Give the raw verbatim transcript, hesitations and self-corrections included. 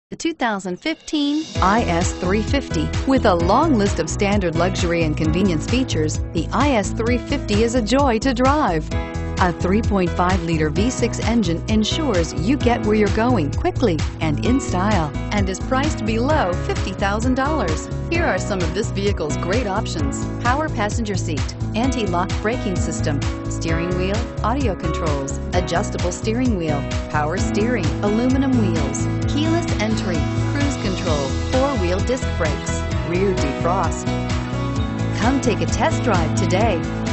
The two thousand fifteen I S three fifty. With a long list of standard luxury and convenience features, the I S three fifty is a joy to drive. A three point five liter V six engine ensures you get where you're going quickly and in style, and is priced below fifty thousand dollars. Here are some of this vehicle's great options: power passenger seat, anti-lock braking system, steering wheel audio controls, adjustable steering wheel, power steering, aluminum wheels, keyless entry, cruise control, four-wheel disc brakes, rear defrost. Come take a test drive today.